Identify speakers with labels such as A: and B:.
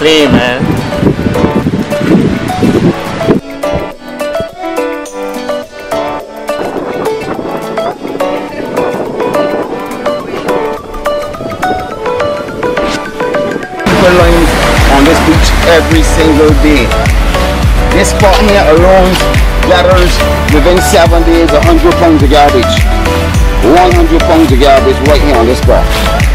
A: clean, man.
B: Lines on this beach every single day. This spot here alone gathers within 7 days 100 pounds of garbage. 100 pounds of garbage right here on this spot.